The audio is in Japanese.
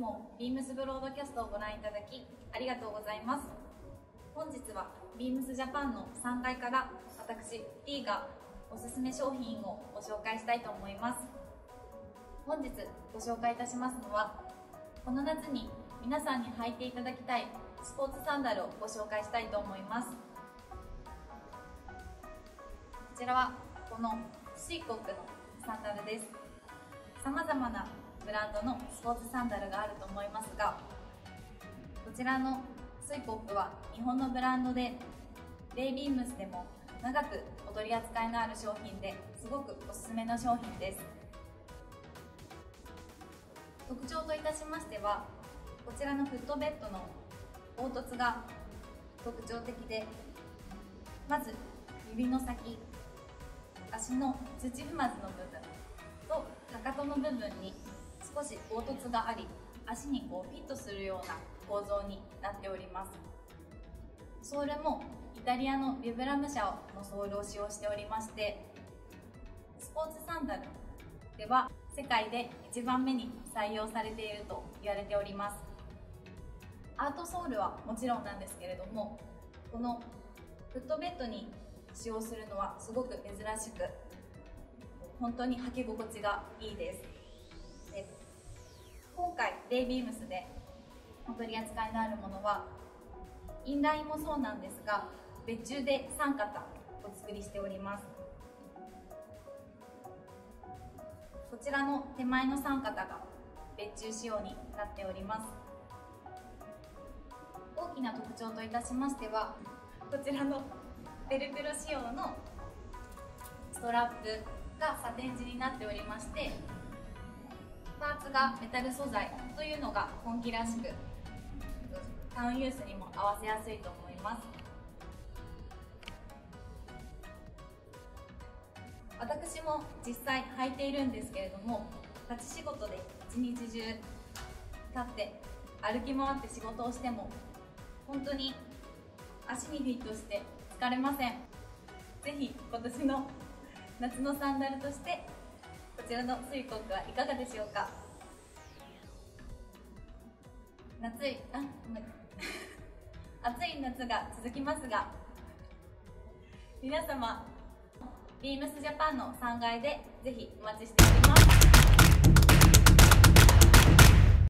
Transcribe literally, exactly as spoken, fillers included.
もビームスブロードキャストをご覧いただきありがとうございます。本日はビームスジャパンのさんがいから私 T がおすすめ商品をご紹介したいと思います。本日ご紹介いたしますのは、この夏に皆さんに履いていただきたいスポーツサンダルをご紹介したいと思います。こちらはこのシーコックのサンダルです。さまざまなブランドのスポーツサンダルがあると思いますが、こちらのスイコックは日本のブランドで、レイビームスでも長くお取り扱いのある商品ですごくおすすめの商品です。特徴といたしましては、こちらのフットベッドの凹凸が特徴的で、まず指の先、足の土踏まずの部分とかかとの部分に少し凹凸があり、足にこうフィットするような構造になっております。ソールもイタリアのビブラム社のソールを使用しておりまして、スポーツサンダルでは世界でいちばんめに採用されていると言われております。アートソールはもちろんなんですけれども、このフットベッドに使用するのはすごく珍しく、本当に履き心地がいいです。で、今回レイビームスでお取り扱いのあるものは、インラインもそうなんですが、別注でさん型お作りしております。こちらの手前のさん型が別注仕様になっております。大きな特徴といたしましては、こちらのベルクロ仕様のストラップがサテン地になっておりまして、パーツがメタル素材というのが今季らしく、タウンユースにも合わせやすいと思います。私も実際履いているんですけれども、立ち仕事で一日中立って歩き回って仕事をしても本当に足にフィットして疲れません。ぜひ今年の夏のサンダルとしてこちらのスイコックはいかがでしょうか。夏いあ暑い夏が続きますが、皆様ビームスジャパンのさんがいでぜひお待ちしております。